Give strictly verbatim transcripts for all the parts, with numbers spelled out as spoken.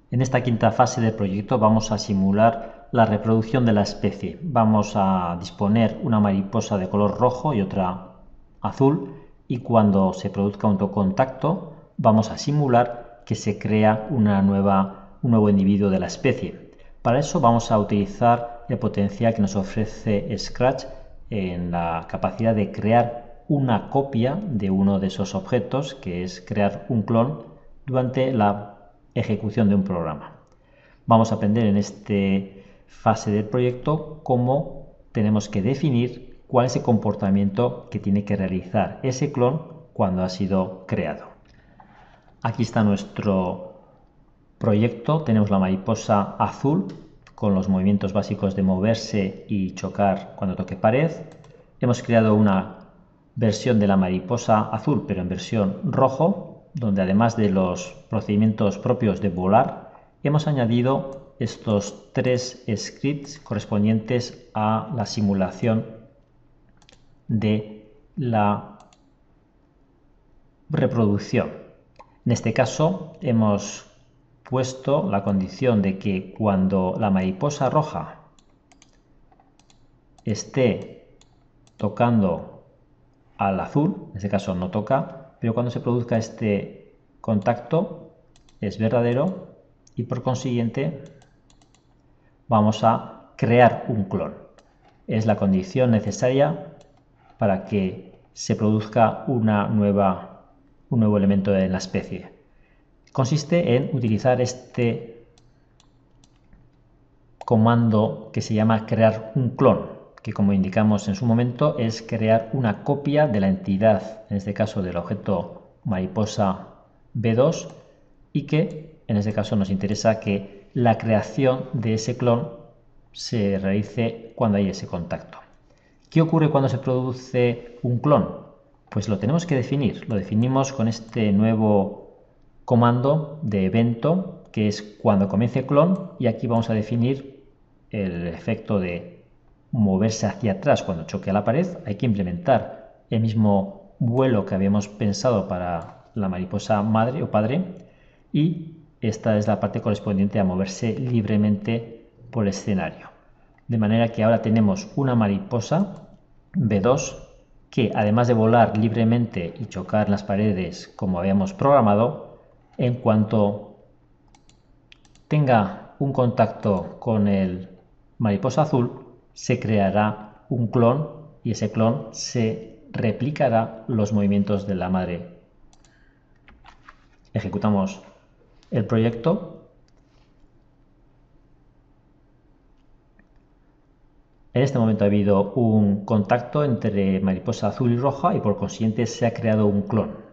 En esta quinta fase del proyecto vamos a simular la reproducción de la especie. Vamos a disponer una mariposa de color rojo y otra azul, y cuando se produzca un contacto vamos a simular que se crea una nueva, un nuevo individuo de la especie. Para eso vamos a utilizar el potencial que nos ofrece Scratch en la capacidad de crear una copia de uno de esos objetos, que es crear un clon durante la ejecución de un programa. Vamos a aprender en esta fase del proyecto cómo tenemos que definir cuál es el comportamiento que tiene que realizar ese clon cuando ha sido creado. Aquí está nuestro proyecto. Tenemos la mariposa azul con los movimientos básicos de moverse y chocar cuando toque pared. Hemos creado una versión de la mariposa azul, pero en versión rojo, donde además de los procedimientos propios de volar, hemos añadido estos tres scripts correspondientes a la simulación de la reproducción. En este caso hemos puesto la condición de que cuando la mariposa roja esté tocando al azul, en este caso no toca, pero cuando se produzca este contacto es verdadero y por consiguiente vamos a crear un clon. Es la condición necesaria para que se produzca una nueva, un nuevo elemento en la especie. Consiste en utilizar este comando que se llama crear un clon, que como indicamos en su momento es crear una copia de la entidad, en este caso del objeto mariposa B dos, y que en este caso nos interesa que la creación de ese clon se realice cuando hay ese contacto. ¿Qué ocurre cuando se produce un clon? Pues lo tenemos que definir. Lo definimos con este nuevo comando de evento, que es cuando comience clon, y aquí vamos a definir el efecto de moverse hacia atrás cuando choque a la pared. Hay que implementar el mismo vuelo que habíamos pensado para la mariposa madre o padre, y esta es la parte correspondiente a moverse libremente por el escenario. De manera que ahora tenemos una mariposa B dos que, además de volar libremente y chocar las paredes como habíamos programado, en cuanto tenga un contacto con el mariposa azul, se creará un clon y ese clon se replicará los movimientos de la madre. Ejecutamos el proyecto. En este momento ha habido un contacto entre mariposa azul y roja y por consiguiente se ha creado un clon.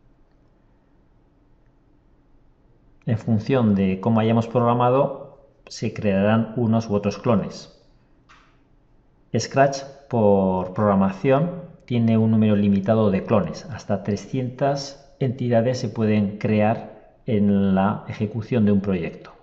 En función de cómo hayamos programado, se crearán unos u otros clones. Scratch, por programación, tiene un número limitado de clones. Hasta trescientas entidades se pueden crear en la ejecución de un proyecto.